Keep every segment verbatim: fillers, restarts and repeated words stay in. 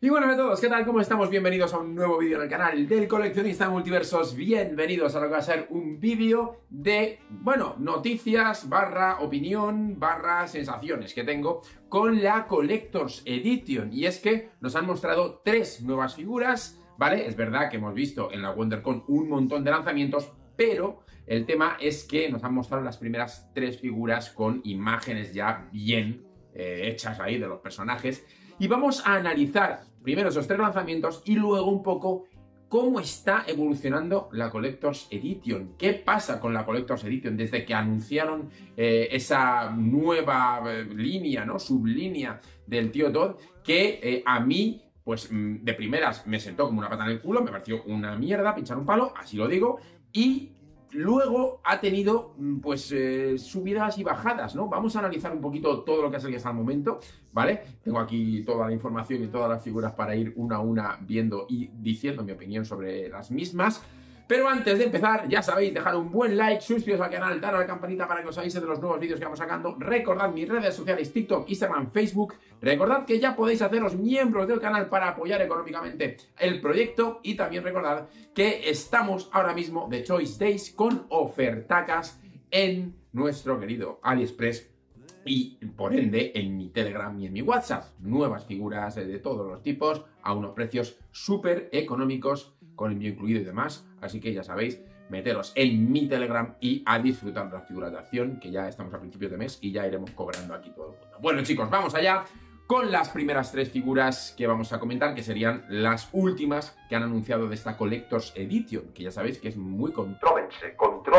Y bueno a todos, ¿qué tal? ¿Cómo estamos? Bienvenidos a un nuevo vídeo en el canal del Coleccionista de Multiversos. Bienvenidos a lo que va a ser un vídeo de, bueno, noticias, barra opinión, barra sensaciones que tengo con la Collector's Edition. Y es que nos han mostrado tres nuevas figuras, ¿vale? Es verdad que hemos visto en la WonderCon un montón de lanzamientos, pero el tema es que nos han mostrado las primeras tres figuras con imágenes ya bien eh, hechas ahí de los personajes. Y vamos a analizar primero esos tres lanzamientos y luego un poco cómo está evolucionando la Collector's Edition. ¿Qué pasa con la Collector's Edition desde que anunciaron eh, esa nueva eh, línea, ¿no? Sublínea del tío Todd, que eh, a mí, pues de primeras me sentó como una pata en el culo, me pareció una mierda, pinchar un palo, así lo digo, y luego ha tenido, pues, eh, subidas y bajadas, ¿no? Vamos a analizar un poquito todo lo que ha salido hasta el momento, ¿vale? Tengo aquí toda la información y todas las figuras para ir una a una viendo y diciendo mi opinión sobre las mismas. Pero antes de empezar, ya sabéis, dejar un buen like, suscribiros al canal, dar a la campanita para que os avise de los nuevos vídeos que vamos sacando. Recordad mis redes sociales, TikTok, Instagram, Facebook. Recordad que ya podéis haceros miembros del canal para apoyar económicamente el proyecto. Y también recordad que estamos ahora mismo de Choice Days con ofertacas en nuestro querido AliExpress. Y por ende en mi Telegram y en mi WhatsApp. Nuevas figuras de todos los tipos a unos precios súper económicos, con envío incluido y demás. Así que ya sabéis, meteros en mi Telegram y a disfrutar de las figuras de acción, que ya estamos a principios de mes y ya iremos cobrando aquí todo el mundo. Bueno chicos, vamos allá con las primeras tres figuras que vamos a comentar, que serían las últimas que han anunciado de esta Collector's Edition, que ya sabéis que es muy controversial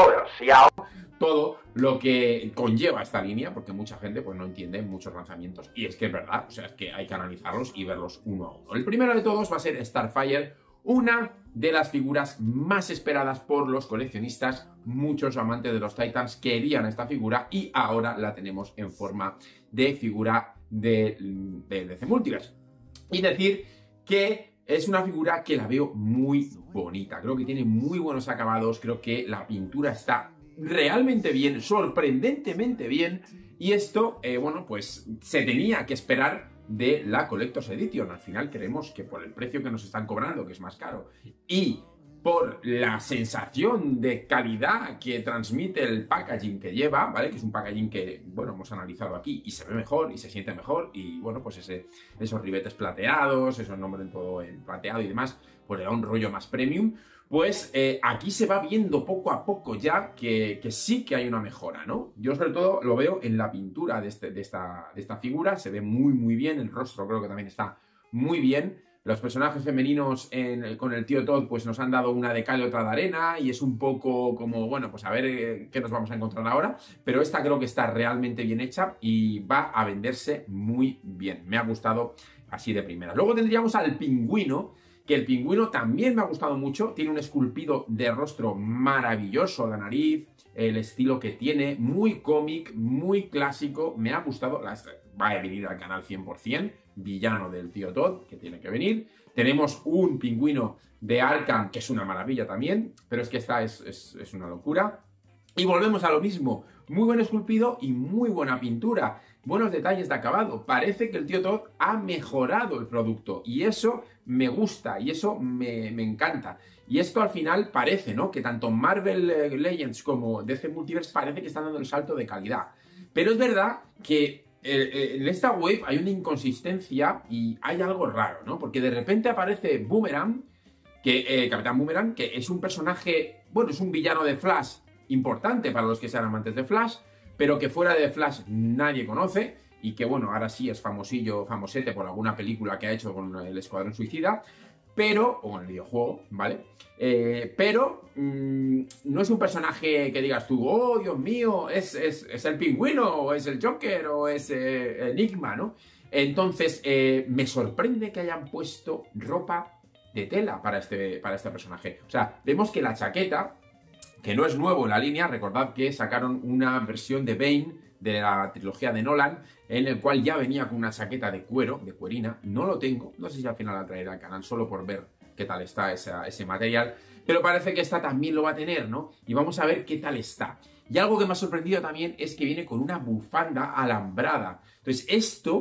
todo lo que conlleva esta línea, porque mucha gente pues no entiende muchos lanzamientos, y es que es verdad, o sea, es que hay que analizarlos y verlos uno a uno. El primero de todos va a ser Starfire, una de las figuras más esperadas por los coleccionistas. Muchos amantes de los Titans querían esta figura y ahora la tenemos en forma de figura de, de D C Multiverse. Y decir que es una figura que la veo muy bonita, creo que tiene muy buenos acabados, creo que la pintura está realmente bien, sorprendentemente bien, y esto, eh, bueno, pues se tenía que esperar de la Collector's Edition. Al final creemos que por el precio que nos están cobrando, que es más caro, y por la sensación de calidad que transmite el packaging que lleva, ¿vale? Que es un packaging que, bueno, hemos analizado aquí y se ve mejor y se siente mejor, y bueno, pues ese, esos ribetes plateados, esos nombres en todo en plateado y demás, pues le da un rollo más premium. Pues eh, aquí se va viendo poco a poco ya que, que sí que hay una mejora, ¿no? Yo sobre todo lo veo en la pintura de, este, de, esta, de esta figura, se ve muy muy bien, el rostro creo que también está muy bien. Los personajes femeninos en, con el tío Todd pues nos han dado una de cal y otra de arena, y es un poco como, bueno, pues a ver eh, qué nos vamos a encontrar ahora, pero esta creo que está realmente bien hecha y va a venderse muy bien. Me ha gustado así de primera. Luego tendríamos al pingüino, que el pingüino también me ha gustado mucho, tiene un esculpido de rostro maravilloso, la nariz, el estilo que tiene, muy cómic, muy clásico, me ha gustado, va a venir al canal cien por cien, villano del tío Todd, que tiene que venir. Tenemos un pingüino de Arkham, que es una maravilla también, pero es que esta es, es, es una locura. Y volvemos a lo mismo, muy buen esculpido y muy buena pintura, buenos detalles de acabado. Parece que el tío Todd ha mejorado el producto y eso me gusta y eso me, me encanta. Y esto al final parece, ¿no?, que tanto Marvel Legends como D C Multiverse parece que están dando el salto de calidad. Pero es verdad que en esta wave hay una inconsistencia y hay algo raro, ¿no? Porque de repente aparece Boomerang, que, eh, Capitán Boomerang, que es un personaje, bueno, es un villano de Flash importante para los que sean amantes de Flash, pero que fuera de Flash nadie conoce, y que bueno, ahora sí es famosillo, famosete por alguna película que ha hecho con el Escuadrón Suicida, pero, o con el videojuego, ¿vale? Eh, pero mmm, no es un personaje que digas tú, oh Dios mío, es, es, es el pingüino, o es el Joker, o es eh, Enigma, ¿no? Entonces, eh, me sorprende que hayan puesto ropa de tela para este, para este personaje. O sea, vemos que la chaqueta, que no es nuevo en la línea, recordad que sacaron una versión de Bane de la trilogía de Nolan, en el cual ya venía con una chaqueta de cuero, de cuerina. No lo tengo, no sé si al final la traeré al canal solo por ver qué tal está esa, ese material, pero parece que esta también lo va a tener, ¿no? Y vamos a ver qué tal está. Y algo que me ha sorprendido también es que viene con una bufanda alambrada. Entonces esto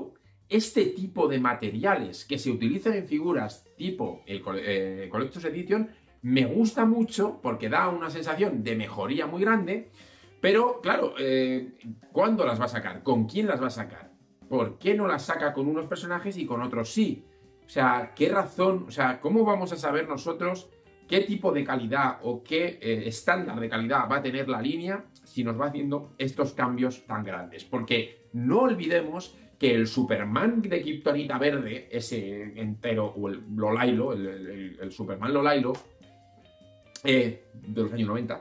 este tipo de materiales que se utilizan en figuras tipo el eh, Collector's Edition me gusta mucho porque da una sensación de mejoría muy grande, pero claro, eh, ¿cuándo las va a sacar? ¿Con quién las va a sacar? ¿Por qué no las saca con unos personajes y con otros sí? O sea, ¿qué razón? O sea, ¿cómo vamos a saber nosotros qué tipo de calidad o qué eh, estándar de calidad va a tener la línea si nos va haciendo estos cambios tan grandes? Porque no olvidemos que el Superman de Kryptonita verde, ese entero, o el Lolailo, el, el, el Superman Lolailo, eh, de los años noventa,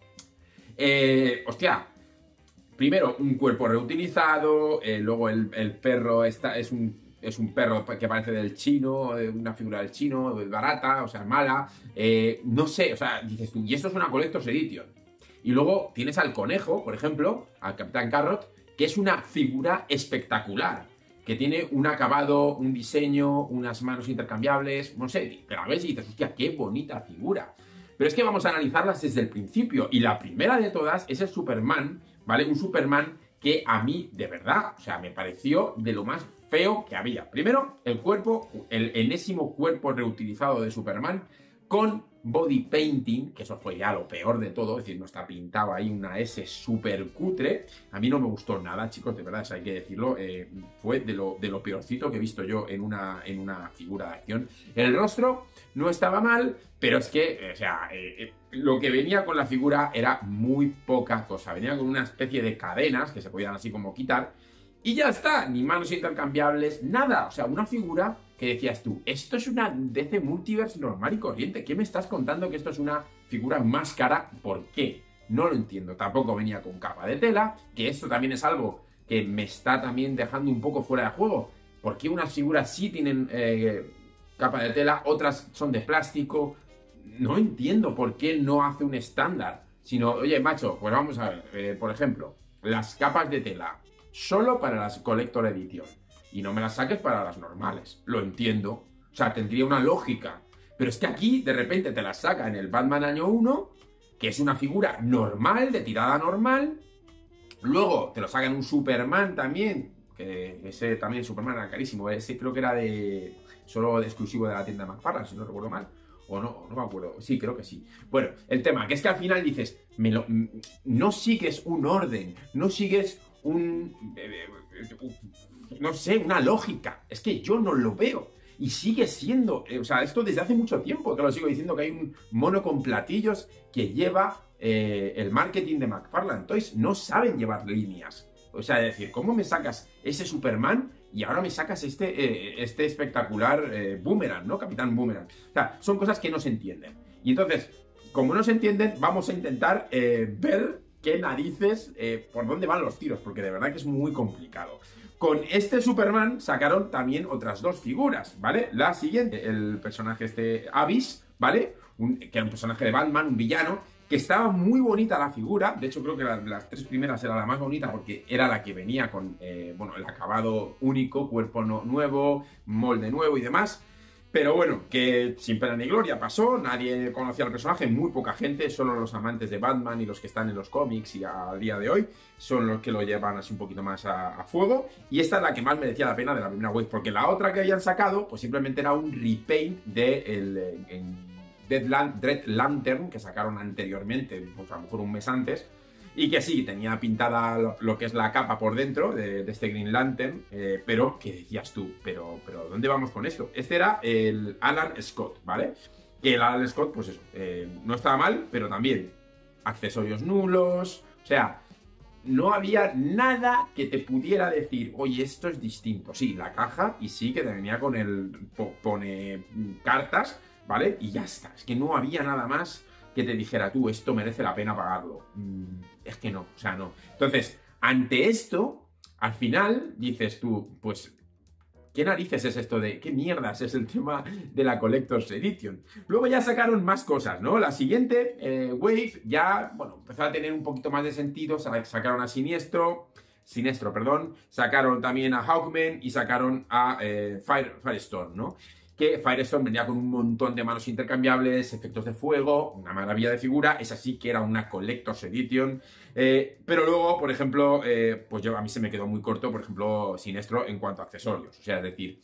eh, hostia, primero un cuerpo reutilizado, eh, luego el, el perro está, es un... Es un perro que parece del chino, una figura del chino, barata, o sea, mala. Eh, no sé, o sea, dices tú, y esto es una Collector's Edition. Y luego tienes al conejo, por ejemplo, al Capitán Carrot, que es una figura espectacular. Que tiene un acabado, un diseño, unas manos intercambiables. No sé, te la ves y dices, hostia, qué bonita figura. Pero es que vamos a analizarlas desde el principio. Y la primera de todas es el Superman, ¿vale? Un Superman que a mí, de verdad, o sea, me pareció de lo más feo que había. Primero, el cuerpo, el enésimo cuerpo reutilizado de Superman con body painting, que eso fue ya lo peor de todo, es decir, no está pintado ahí una S súper cutre. A mí no me gustó nada, chicos, de verdad, eso hay que decirlo. Eh, fue de lo, de lo peorcito que he visto yo en una, en una figura de acción. El rostro no estaba mal, pero es que, o sea, eh, eh, lo que venía con la figura era muy poca cosa. Venía con una especie de cadenas que se podían así como quitar. Y ya está, ni manos intercambiables, nada. O sea, una figura que decías tú, esto es una D C Multiverse normal y corriente. ¿Qué me estás contando que esto es una figura más cara? ¿Por qué? No lo entiendo. Tampoco venía con capa de tela, que esto también es algo que me está también dejando un poco fuera de juego. ¿Por qué unas figuras sí tienen eh, capa de tela, otras son de plástico? No entiendo por qué no hace un estándar. Sino, oye, macho, pues vamos a ver, eh, por ejemplo, las capas de tela solo para las Collector Edition y no me las saques para las normales. Lo entiendo, o sea, tendría una lógica, pero es que aquí de repente te las saca en el Batman año uno, que es una figura normal, de tirada normal. Luego te lo sacan un Superman también, que ese también Superman era carísimo, ese creo que era de solo de exclusivo de la tienda de McFarlane, si no recuerdo mal. O no, no me acuerdo. Sí, creo que sí. Bueno, el tema, que es que al final dices, me lo, no sigues un orden, no sigues un... no sé, una lógica. Es que yo no lo veo. Y sigue siendo... O sea, esto desde hace mucho tiempo que lo sigo diciendo, que hay un mono con platillos que lleva eh, el marketing de McFarlane. Entonces, no saben llevar líneas. O sea, es decir, ¿cómo me sacas ese Superman y ahora me sacas este, eh, este espectacular eh, Boomerang, ¿no? Capitán Boomerang. O sea, son cosas que no se entienden. Y entonces, como no se entienden, vamos a intentar eh, ver qué narices, eh, por dónde van los tiros, porque de verdad que es muy complicado. Con este Superman sacaron también otras dos figuras, ¿vale? La siguiente, el personaje este Abyss, ¿vale? Un, que era un personaje de Batman, un villano, que estaba muy bonita la figura. De hecho, creo que la, las tres primeras era la más bonita porque era la que venía con, eh, bueno, el acabado único, cuerpo no, nuevo, molde nuevo y demás. Pero bueno, que sin pena ni gloria pasó, nadie conocía al personaje, muy poca gente, solo los amantes de Batman y los que están en los cómics y al día de hoy son los que lo llevan así un poquito más a, a fuego. Y esta es la que más merecía la pena de la primera wave, porque la otra que habían sacado, pues simplemente era un repaint de el, en Dead, Lan Dread Lantern, que sacaron anteriormente, pues a lo mejor un mes antes, y que sí, tenía pintada lo, lo que es la capa por dentro de, de este Green Lantern, eh, pero ¿qué decías tú? Pero, pero ¿dónde vamos con esto? Este era el Alan Scott, ¿vale? Que el Alan Scott, pues eso, eh, no estaba mal, pero también accesorios nulos, o sea, no había nada que te pudiera decir, oye, esto es distinto. Sí, la caja, y sí que te venía con el, pone cartas, ¿vale? Y ya está, es que no había nada más que te dijera tú, esto merece la pena pagarlo. Mm, es que no, o sea, no. Entonces, ante esto, al final dices tú, pues, ¿qué narices es esto de, qué mierdas es el tema de la Collector's Edition? Luego ya sacaron más cosas, ¿no? La siguiente, eh, Wave, ya, bueno, empezó a tener un poquito más de sentido, sacaron a Siniestro, Sinestro, perdón, sacaron también a Hawkman y sacaron a eh, Fire, Firestorm, ¿no? que Firestone venía con un montón de manos intercambiables, efectos de fuego, una maravilla de figura. Esa sí que era una Collector's Edition. Eh, pero luego, por ejemplo, eh, pues yo, a mí se me quedó muy corto, por ejemplo, Sinestro en cuanto a accesorios. O sea, es decir,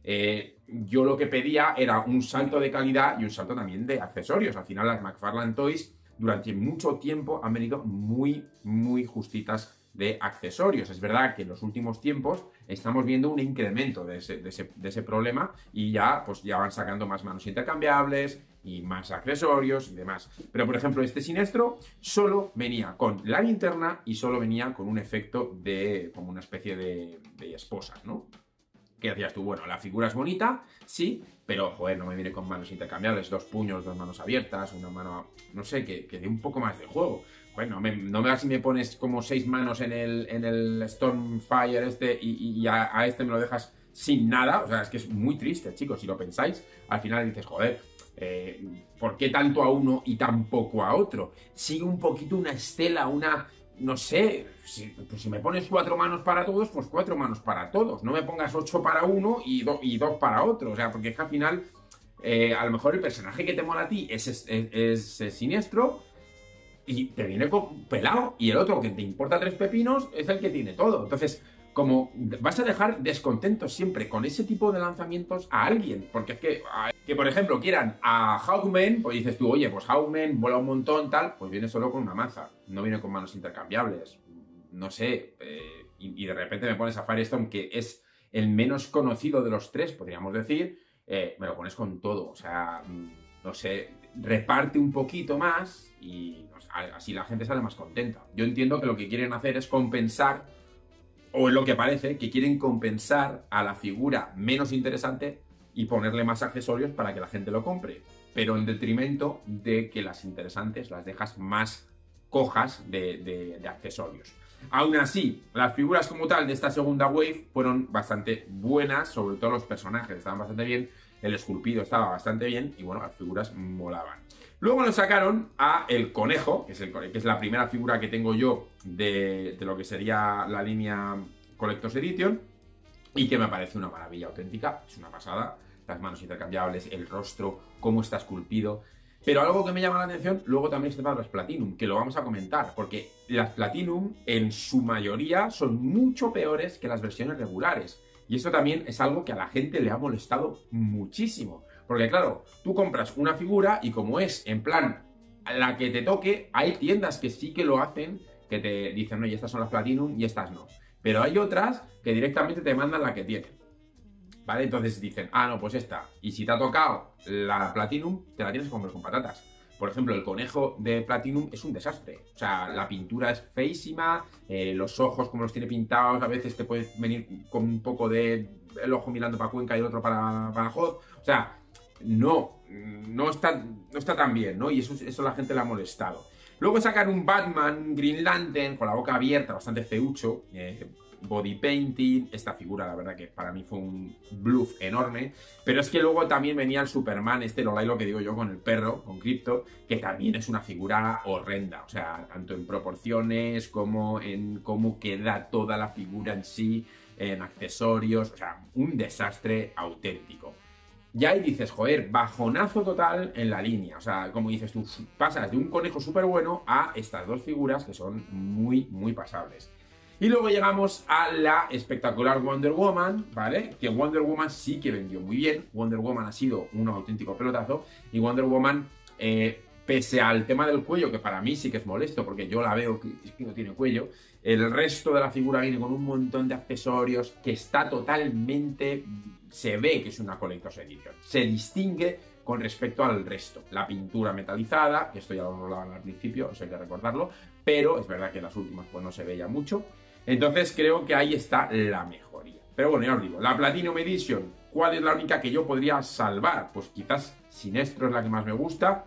eh, yo lo que pedía era un salto de calidad y un salto también de accesorios. Al final, las McFarlane Toys durante mucho tiempo han venido muy, muy justitas de accesorios. Es verdad que en los últimos tiempos estamos viendo un incremento de ese, de ese, de ese problema y ya, pues ya van sacando más manos intercambiables y más accesorios y demás. Pero, por ejemplo, este Sinestro solo venía con la linterna y solo venía con un efecto de como una especie de, de esposas, ¿no? ¿Qué decías tú? Bueno, la figura es bonita, sí, pero, joder, no me viene con manos intercambiables, dos puños, dos manos abiertas, una mano, no sé, que, que dé un poco más de juego. Bueno, no me, no me das si me pones como seis manos en el, en el Stormfire este y, y a, a este me lo dejas sin nada. O sea, es que es muy triste, chicos, si lo pensáis. Al final dices, joder, eh, ¿por qué tanto a uno y tan poco a otro? Sigue un poquito una estela, una... No sé, si, pues si me pones cuatro manos para todos, pues cuatro manos para todos. No me pongas ocho para uno y, do, y dos para otro. O sea, porque es que al final, eh, a lo mejor el personaje que te mola a ti es, es, es, es Sinestro y te viene pelado. Y el otro que te importa tres pepinos es el que tiene todo. Entonces, como vas a dejar descontentos siempre con ese tipo de lanzamientos a alguien. Porque es que, que por ejemplo, quieran a Hawkman, pues dices tú, oye, pues Hawkman vuela un montón, tal, pues viene solo con una maza. No viene con manos intercambiables. No sé. Eh, y, y de repente me pones a Firestone, que es el menos conocido de los tres, podríamos decir, eh, me lo pones con todo. O sea, no sé, reparte un poquito más y no sé, así la gente sale más contenta. Yo entiendo que lo que quieren hacer es compensar, o es lo que parece, que quieren compensar a la figura menos interesante y ponerle más accesorios para que la gente lo compre, pero en detrimento de que las interesantes las dejas más cojas de, de, de accesorios. Aún así, las figuras como tal de esta segunda wave fueron bastante buenas, sobre todo los personajes estaban bastante bien, el esculpido estaba bastante bien y bueno, las figuras molaban. Luego nos sacaron a el conejo, que es, el, que es la primera figura que tengo yo de, de lo que sería la línea Collector's Edition y que me parece una maravilla auténtica, es una pasada, las manos intercambiables, el rostro, cómo está esculpido. Pero algo que me llama la atención, luego también están las Platinum, que lo vamos a comentar, porque las Platinum en su mayoría son mucho peores que las versiones regulares. Y esto también es algo que a la gente le ha molestado muchísimo. Porque claro, tú compras una figura y como es en plan la que te toque, hay tiendas que sí que lo hacen, que te dicen, oye, estas son las Platinum y estas no. Pero hay otras que directamente te mandan la que tienen. ¿Vale? Entonces dicen, ah, no, pues esta. Y si te ha tocado la Platinum, te la tienes que comprar con patatas. Por ejemplo, el conejo de Platinum es un desastre. O sea, la pintura es feísima, eh, los ojos como los tiene pintados, a veces te puede venir con un poco de el ojo mirando para Cuenca y el otro para, para Hoth. O sea, no, no está, no está tan bien, ¿no? Y eso, eso a la gente le ha molestado. Luego sacan un Batman Green Lantern con la boca abierta, bastante feucho, eh, body painting, esta figura la verdad que para mí fue un bluff enorme, pero es que luego también venía el Superman, este lo que digo yo con el perro, con Crypto, que también es una figura horrenda, o sea, tanto en proporciones como en cómo queda toda la figura en sí, en accesorios, o sea, un desastre auténtico. Ya ahí dices, joder, bajonazo total en la línea, o sea, como dices tú, pasas de un conejo súper bueno a estas dos figuras que son muy, muy pasables. Y luego llegamos a la espectacular Wonder Woman, ¿vale? Que Wonder Woman sí que vendió muy bien. Wonder Woman ha sido un auténtico pelotazo. Y Wonder Woman, eh, pese al tema del cuello, que para mí sí que es molesto, porque yo la veo que, que no tiene cuello, el resto de la figura viene con un montón de accesorios, que está totalmente... Se ve que es una Collector's Edition. Se distingue con respecto al resto. La pintura metalizada, que esto ya lo hablaban al principio, eso hay que recordarlo, pero es verdad que en las últimas pues no se veía mucho. Entonces creo que ahí está la mejoría. Pero bueno, ya os digo, la Platinum Edition, ¿cuál es la única que yo podría salvar? Pues quizás Sinestro es la que más me gusta,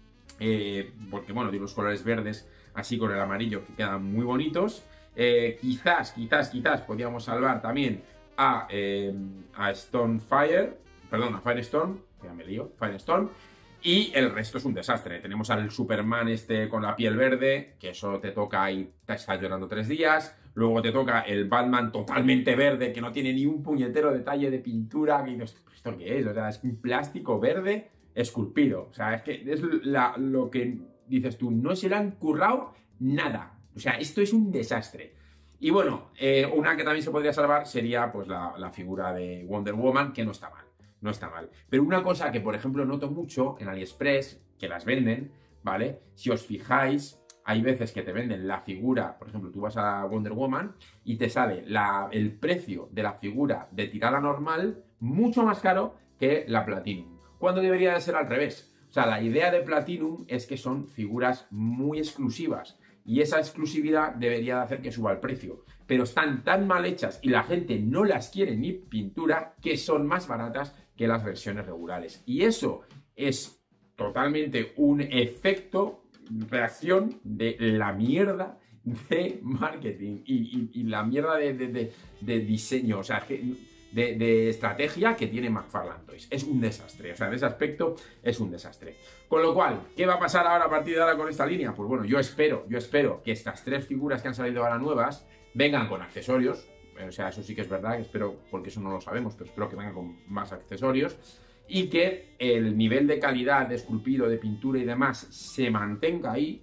eh, porque bueno, tiene los colores verdes así con el amarillo que quedan muy bonitos. Eh, quizás, quizás, quizás podríamos salvar también a, eh, a Stonefire, perdón, a Firestorm, ya me lío, Firestorm. Y el resto es un desastre. Tenemos al Superman este con la piel verde, que eso te toca y te estás llorando tres días. luego te toca el Batman totalmente verde, que no tiene ni un puñetero detalle de pintura, que dices, ¿esto qué es? O sea, es un plástico verde esculpido. O sea, es que es la, lo que dices tú, no se le han currado nada. O sea, esto es un desastre. Y bueno, eh, una que también se podría salvar sería pues la, la figura de Wonder Woman, que no está mal, no está mal. Pero una cosa que, por ejemplo, noto mucho en AliExpress, que las venden, ¿vale? Si os fijáis, hay veces que te venden la figura, por ejemplo, tú vas a Wonder Woman y te sale la, el precio de la figura de tirada normal mucho más caro que la Platinum, cuando debería de ser al revés. O sea, la idea de Platinum es que son figuras muy exclusivas y esa exclusividad debería de hacer que suba el precio. Pero están tan mal hechas y la gente no las quiere ni pintura que son más baratas que las versiones regulares. Y eso es totalmente un efecto, reacción de la mierda de marketing y, y, y la mierda de, de, de, de diseño, o sea, de, de estrategia que tiene McFarlane Toys. Es un desastre, o sea, en ese aspecto es un desastre. Con lo cual, ¿qué va a pasar ahora a partir de ahora con esta línea? Pues bueno, yo espero, yo espero que estas tres figuras que han salido ahora nuevas vengan con accesorios. O sea, eso sí que es verdad, que espero, porque eso no lo sabemos, pero espero que vengan con más accesorios y que el nivel de calidad de esculpido, de pintura y demás se mantenga ahí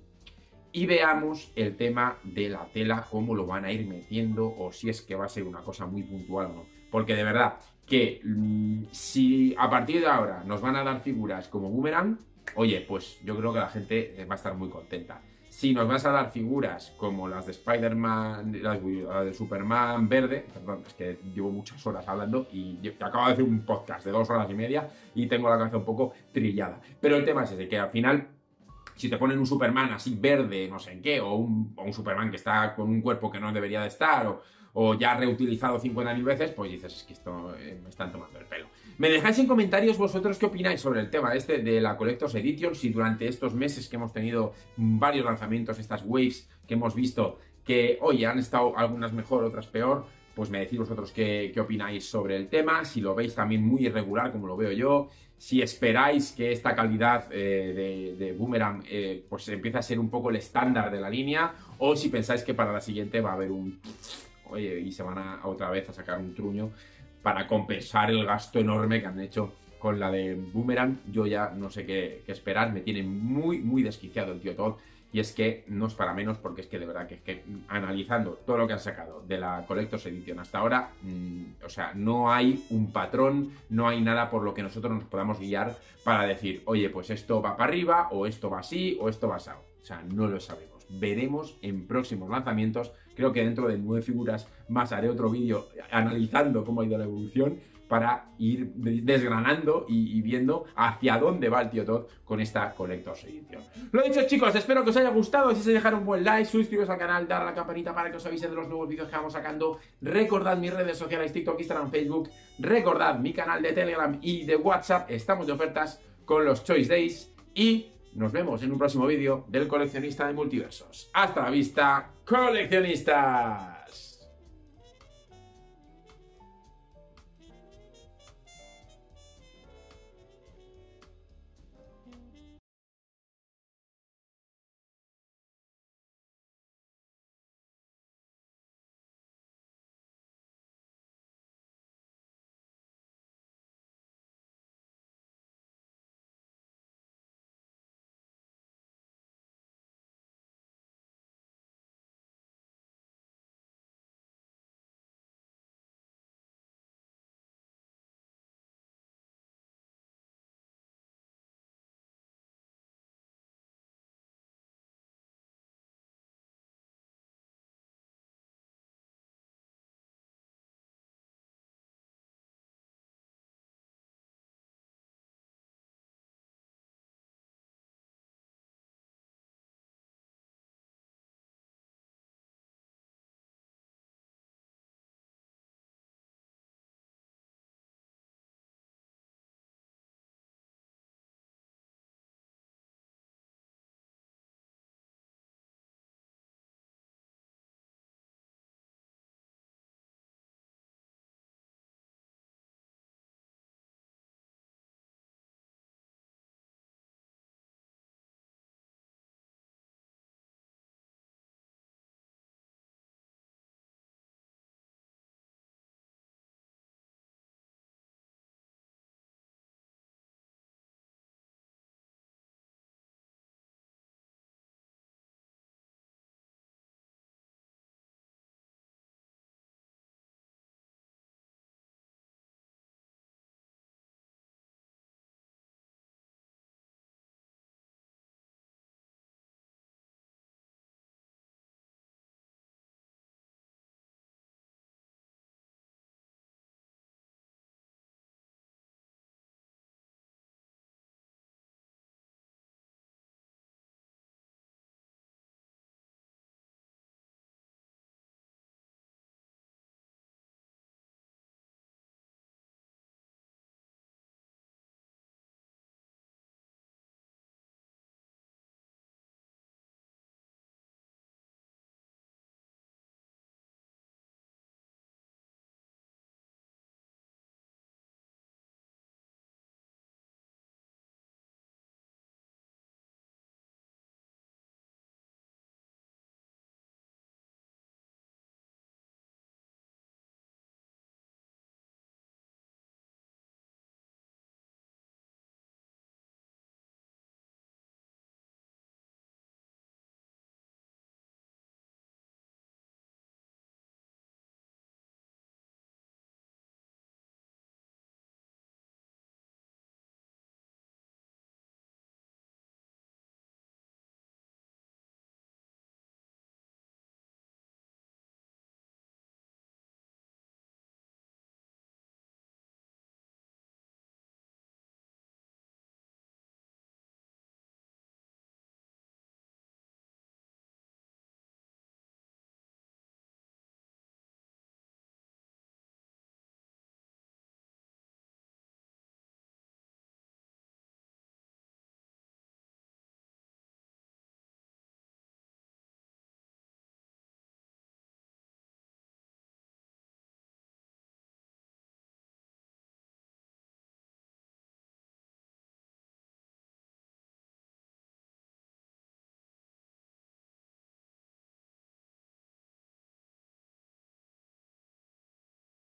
y veamos el tema de la tela, cómo lo van a ir metiendo o si es que va a ser una cosa muy puntual o no. Porque de verdad que mmm, si a partir de ahora nos van a dar figuras como Boomerang, oye, pues yo creo que la gente va a estar muy contenta. Si nos vas a dar figuras como las de Spider-Man, las de Superman verde, perdón, es que llevo muchas horas hablando y acabo de hacer un podcast de dos horas y media y tengo la cabeza un poco trillada. Pero el tema es ese, que al final, si te ponen un Superman así verde, no sé en qué, o un, o un Superman que está con un cuerpo que no debería de estar, o, o ya reutilizado cincuenta mil veces, pues dices, es que esto eh, me están tomando el pelo. Me dejáis en comentarios vosotros qué opináis sobre el tema este de la Collector's Edition, si durante estos meses que hemos tenido varios lanzamientos, estas waves que hemos visto, que oye, han estado algunas mejor, otras peor, pues me decís vosotros qué, qué opináis sobre el tema, si lo veis también muy irregular como lo veo yo, si esperáis que esta calidad eh, de, de Boomerang eh, pues empiece a ser un poco el estándar de la línea, o si pensáis que para la siguiente va a haber un... oye, y se van a otra vez a sacar un truño para compensar el gasto enorme que han hecho con la de Boomerang. Yo ya no sé qué, qué esperar, me tiene muy, muy desquiciado el tío Todd. Y es que no es para menos, porque es que de verdad que es que analizando todo lo que han sacado de la Collector's Edition hasta ahora, mmm, o sea, no hay un patrón, no hay nada por lo que nosotros nos podamos guiar para decir, oye, pues esto va para arriba, o esto va así, o esto va así. O sea, no lo sabemos. Veremos en próximos lanzamientos. Creo que dentro de nueve figuras más haré otro vídeo analizando cómo ha ido la evolución para ir desgranando y, y viendo hacia dónde va el tío Todd con esta Collector's Edition. Lo dicho, chicos, espero que os haya gustado. Si se dejar un buen like, suscribiros al canal, dar a la campanita para que os avise de los nuevos vídeos que vamos sacando. Recordad mis redes sociales, TikTok, Instagram, Facebook. Recordad mi canal de Telegram y de WhatsApp. Estamos de ofertas con los Choice Days. Y nos vemos en un próximo vídeo del Coleccionista de Multiversos. ¡Hasta la vista, coleccionistas!